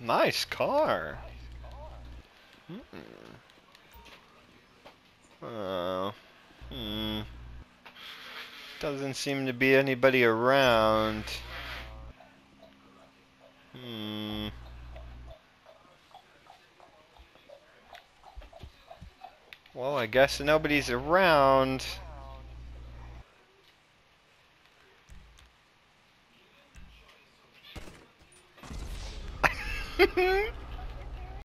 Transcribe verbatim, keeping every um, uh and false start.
Nice car. Hmm. Oh. Hmm. Doesn't seem to be anybody around. Hmm. Well, I guess nobody's around.